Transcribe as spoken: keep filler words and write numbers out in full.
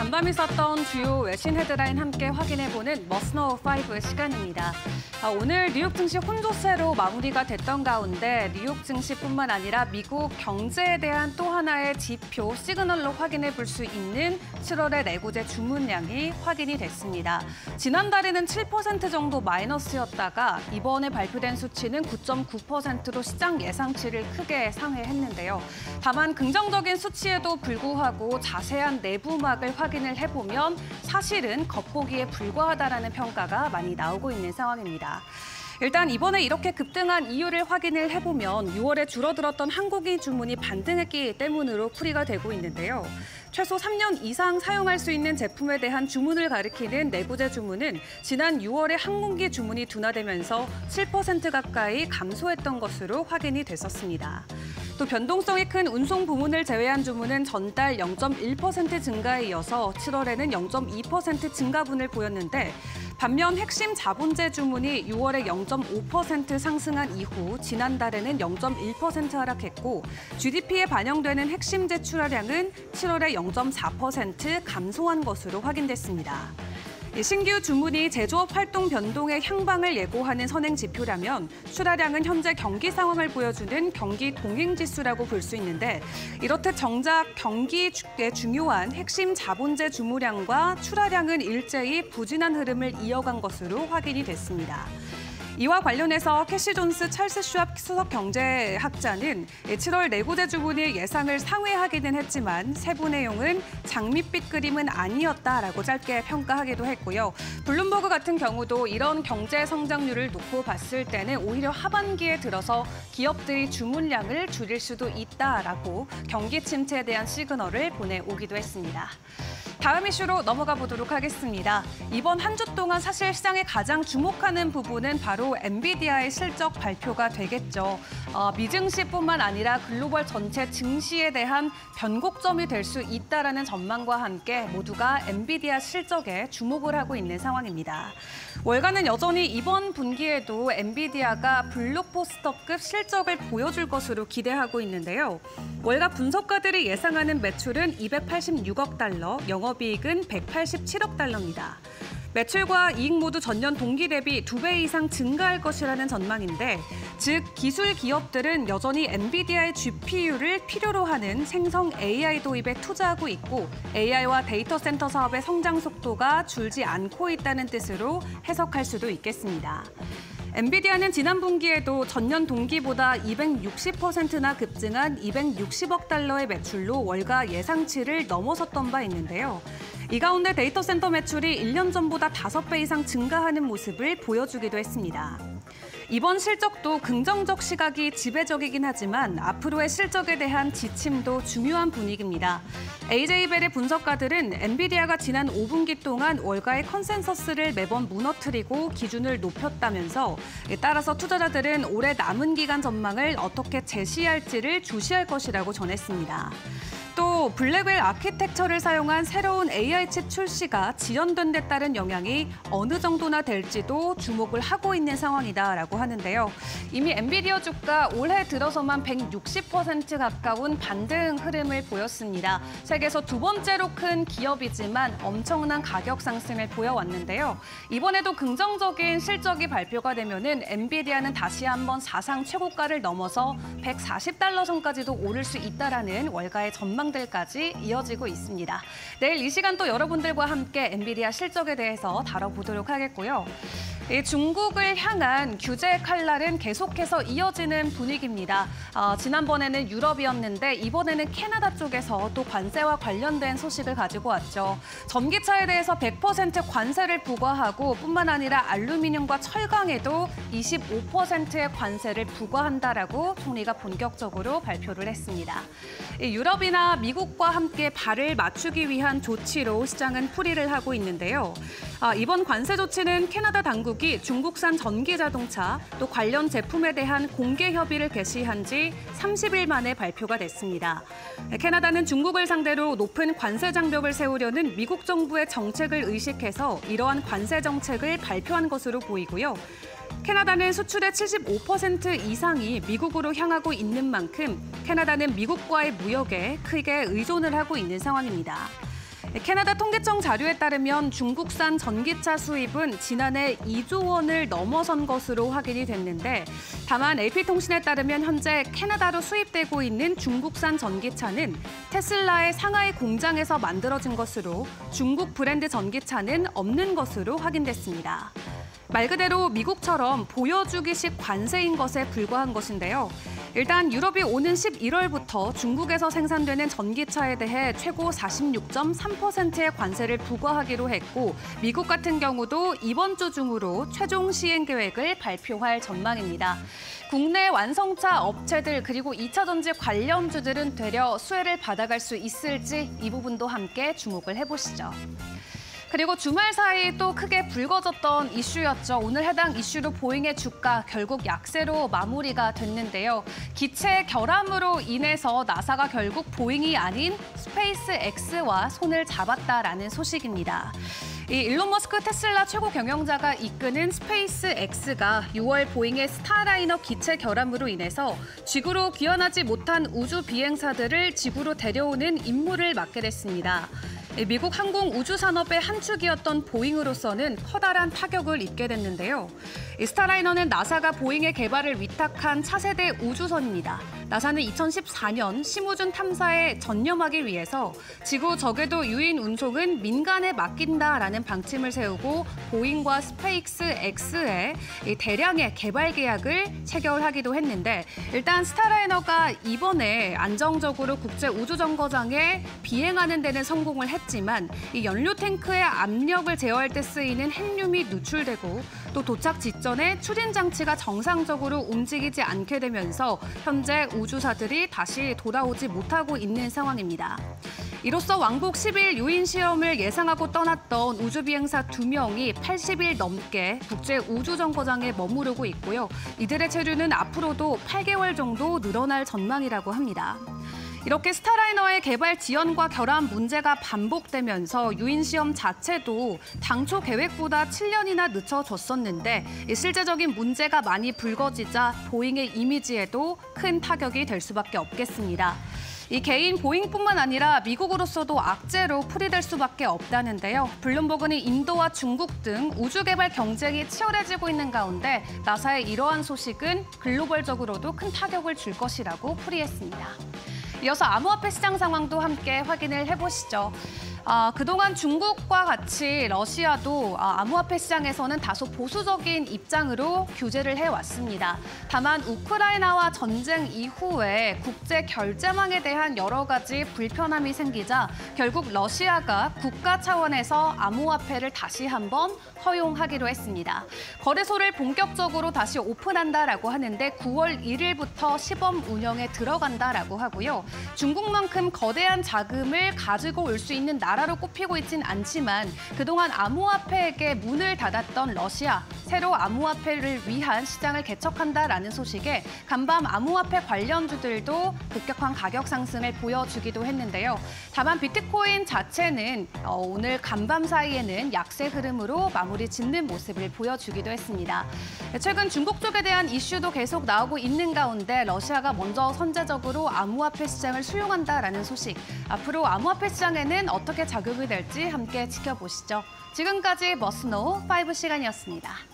간밤 있었던 주요 외신 헤드라인 함께 확인해보는 머스너 오 시간입니다. 오늘 뉴욕 증시 혼조세로 마무리가 됐던 가운데 뉴욕 증시뿐만 아니라 미국 경제에 대한 또 하나의 지표, 시그널로 확인해볼 수 있는 칠월의 내구재 주문량이 확인이 됐습니다. 지난달에는 칠 퍼센트 정도 마이너스였다가 이번에 발표된 수치는 구 점 구 퍼센트로 시장 예상치를 크게 상회했는데요. 다만 긍정적인 수치에도 불구하고 자세한 내부막을 확인을 해보면 사실은 겉보기에 불과하다라는 평가가 많이 나오고 있는 상황입니다. 일단 이번에 이렇게 급등한 이유를 확인을 해보면 유월에 줄어들었던 항공기 주문이 반등했기 때문으로 풀이가 되고 있는데요. 최소 삼 년 이상 사용할 수 있는 제품에 대한 주문을 가리키는 내구재 주문은 지난 유월에 항공기 주문이 둔화되면서 칠 퍼센트 가까이 감소했던 것으로 확인이 됐었습니다. 또 변동성이 큰 운송 부문을 제외한 주문은 전달 영 점 일 퍼센트 증가에 이어서 칠월에는 영 점 이 퍼센트 증가분을 보였는데 반면 핵심 자본재 주문이 유월에 영 점 오 퍼센트 상승한 이후 지난달에는 영 점 일 퍼센트 하락했고 지디피에 반영되는 핵심재 출하량은 칠월에 영 점 사 퍼센트 감소한 것으로 확인됐습니다. 신규 주문이 제조업 활동 변동의 향방을 예고하는 선행 지표라면 출하량은 현재 경기 상황을 보여주는 경기 동행지수라고 볼 수 있는데 이렇듯 정작 경기에 중요한 핵심 자본재 주문량과 출하량은 일제히 부진한 흐름을 이어간 것으로 확인이 됐습니다. 이와 관련해서 캐시 존스 찰스 슈왑 수석 경제학자는 칠월 내구재 주문이 예상을 상회하기는 했지만 세부 내용은 장밋빛 그림은 아니었다라고 짧게 평가하기도 했고요. 블룸버그 같은 경우도 이런 경제 성장률을 놓고 봤을 때는 오히려 하반기에 들어서 기업들이 주문량을 줄일 수도 있다라고 경기 침체에 대한 시그널을 보내오기도 했습니다. 다음 이슈로 넘어가 보도록 하겠습니다. 이번 한 주 동안 사실 시장에 가장 주목하는 부분은 바로 엔비디아의 실적 발표가 되겠죠. 어, 미증시뿐만 아니라 글로벌 전체 증시에 대한 변곡점이 될 수 있다라는 전망과 함께 모두가 엔비디아 실적에 주목을 하고 있는 상황입니다. 월가는 여전히 이번 분기에도 엔비디아가 블록버스터급 실적을 보여줄 것으로 기대하고 있는데요. 월가 분석가들이 예상하는 매출은 이백팔십육억 달러, 영업이익은 백팔십칠억 달러입니다. 매출과 이익 모두 전년 동기 대비 두 배 이상 증가할 것이라는 전망인데, 즉 기술 기업들은 여전히 엔비디아의 지피유를 필요로 하는 생성 에이아이 도입에 투자하고 있고 에이아이와 데이터 센터 사업의 성장 속도가 줄지 않고 있다는 뜻으로 해석할 수도 있겠습니다. 엔비디아는 지난 분기에도 전년 동기보다 이백육십 퍼센트나 급증한 이백육십억 달러의 매출로 월가 예상치를 넘어섰던 바 있는데요. 이 가운데 데이터 센터 매출이 일 년 전보다 다섯 배 이상 증가하는 모습을 보여주기도 했습니다. 이번 실적도 긍정적 시각이 지배적이긴 하지만 앞으로의 실적에 대한 지침도 중요한 분위기입니다. 에이제이벨의 분석가들은 엔비디아가 지난 오 분기 동안 월가의 컨센서스를 매번 무너뜨리고 기준을 높였다면서 따라서 투자자들은 올해 남은 기간 전망을 어떻게 제시할지를 주시할 것이라고 전했습니다. 또 블랙웰 아키텍처를 사용한 새로운 에이아이 칩 출시가 지연된 데 따른 영향이 어느 정도나 될지도 주목을 하고 있는 상황이다라고 하는데요. 이미 엔비디아 주가 올해 들어서만 백육십 퍼센트 가까운 반등 흐름을 보였습니다. 세계에서 두 번째로 큰 기업이지만 엄청난 가격 상승을 보여왔는데요. 이번에도 긍정적인 실적이 발표가 되면은 엔비디아는 다시 한번 사상 최고가를 넘어서 백사십 달러 선까지도 오를 수 있다라는 월가의 전망 들까지 이어지고 있습니다. 내일 이 시간 또 여러분들과 함께 엔비디아 실적에 대해서 다뤄보도록 하겠고요. 이 중국을 향한 규제 칼날은 계속해서 이어지는 분위기입니다. 어, 지난번에는 유럽이었는데 이번에는 캐나다 쪽에서 또 관세와 관련된 소식을 가지고 왔죠. 전기차에 대해서 백 퍼센트 관세를 부과하고 뿐만 아니라 알루미늄과 철강에도 이십오 퍼센트의 관세를 부과한다라고 총리가 본격적으로 발표를 했습니다. 이 유럽이나 미국과 함께 발을 맞추기 위한 조치로 시장은 풀이를 하고 있는데요. 아, 이번 관세 조치는 캐나다 당국이 중국산 전기자동차 또 관련 제품에 대한 공개 협의를 개시한 지 삼십 일 만에 발표가 됐습니다. 캐나다는 중국을 상대로 높은 관세 장벽을 세우려는 미국 정부의 정책을 의식해서 이러한 관세 정책을 발표한 것으로 보이고요. 캐나다는 수출의 칠십오 퍼센트 이상이 미국으로 향하고 있는 만큼 캐나다는 미국과의 무역에 크게 의존을 하고 있는 상황입니다. 캐나다 통계청 자료에 따르면 중국산 전기차 수입은 지난해 이조 원을 넘어선 것으로 확인이 됐는데, 다만 에이피통신에 따르면 현재 캐나다로 수입되고 있는 중국산 전기차는 테슬라의 상하이 공장에서 만들어진 것으로 중국 브랜드 전기차는 없는 것으로 확인됐습니다. 말 그대로 미국처럼 보여주기식 관세인 것에 불과한 것인데요. 일단 유럽이 오는 십일월부터 중국에서 생산되는 전기차에 대해 최고 사십육 점 삼 퍼센트의 관세를 부과하기로 했고, 미국 같은 경우도 이번 주 중으로 최종 시행 계획을 발표할 전망입니다. 국내 완성차 업체들 그리고 이차 전지 관련주들은 되려 수혜를 받아갈 수 있을지 이 부분도 함께 주목을 해보시죠. 그리고 주말 사이 또 크게 불거졌던 이슈였죠. 오늘 해당 이슈로 보잉의 주가 결국 약세로 마무리가 됐는데요. 기체 결함으로 인해서 나사가 결국 보잉이 아닌 스페이스 X와 손을 잡았다라는 소식입니다. 이 일론 머스크 테슬라 최고 경영자가 이끄는 스페이스 X가 유월 보잉의 스타라이너 기체 결함으로 인해서 지구로 귀환하지 못한 우주 비행사들을 지구로 데려오는 임무를 맡게 됐습니다. 미국 항공 우주 산업의 한 축이었던 보잉으로서는 커다란 타격을 입게 됐는데요. 이 스타라이너는 나사가 보잉의 개발을 위탁한 차세대 우주선입니다. 나사는 이천십사 년 심우준 탐사에 전념하기 위해서 지구 저궤도 유인 운송은 민간에 맡긴다라는 방침을 세우고 보잉과 스페이스 X의 대량의 개발 계약을 체결하기도 했는데, 일단 스타라이너가 이번에 안정적으로 국제 우주정거장에 비행하는 데는 성공을 했지만 이 연료 탱크의 압력을 제어할 때 쓰이는 헬륨이 누출되고 또 도착 직전에 추진 장치가 정상적으로 움직이지 않게 되면서 현재 우주사들이 다시 돌아오지 못하고 있는 상황입니다. 이로써 왕복 십 일 유인 시험을 예상하고 떠났던 우주비행사 두 명이 팔십 일 넘게 국제 우주정거장에 머무르고 있고요. 이들의 체류는 앞으로도 팔 개월 정도 늘어날 전망이라고 합니다. 이렇게 스타라이너의 개발 지연과 결함 문제가 반복되면서 유인 시험 자체도 당초 계획보다 칠 년이나 늦춰졌었는데, 실제적인 문제가 많이 불거지자 보잉의 이미지에도 큰 타격이 될 수밖에 없겠습니다. 이 개인 보잉뿐만 아니라 미국으로서도 악재로 풀이될 수밖에 없다는데요. 블룸버그는 인도와 중국 등 우주 개발 경쟁이 치열해지고 있는 가운데 나사의 이러한 소식은 글로벌적으로도 큰 타격을 줄 것이라고 풀이했습니다. 이어서 암호화폐 시장 상황도 함께 확인을 해보시죠. 아, 그동안 중국과 같이 러시아도 아, 암호화폐 시장에서는 다소 보수적인 입장으로 규제를 해왔습니다. 다만 우크라이나와 전쟁 이후에 국제 결제망에 대한 여러 가지 불편함이 생기자 결국 러시아가 국가 차원에서 암호화폐를 다시 한번 허용하기로 했습니다. 거래소를 본격적으로 다시 오픈한다라고 하는데 구월 일일부터 시범 운영에 들어간다라고 하고요. 중국만큼 거대한 자금을 가지고 올 수 있는 나라로 꼽히고 있진 않지만 그동안 암호화폐에게 문을 닫았던 러시아, 새로 암호화폐를 위한 시장을 개척한다라는 소식에 간밤 암호화폐 관련주들도 급격한 가격 상승을 보여주기도 했는데요. 다만 비트코인 자체는 오늘 간밤 사이에는 약세 흐름으로 마무리 짓는 모습을 보여주기도 했습니다. 최근 중국 쪽에 대한 이슈도 계속 나오고 있는 가운데 러시아가 먼저 선제적으로 암호화폐 시장을 수용한다라는 소식. 앞으로 암호화폐 시장에는 어떻게 작용이 될지 함께 지켜보시죠. 지금까지 머스노우 파이브 시간이었습니다.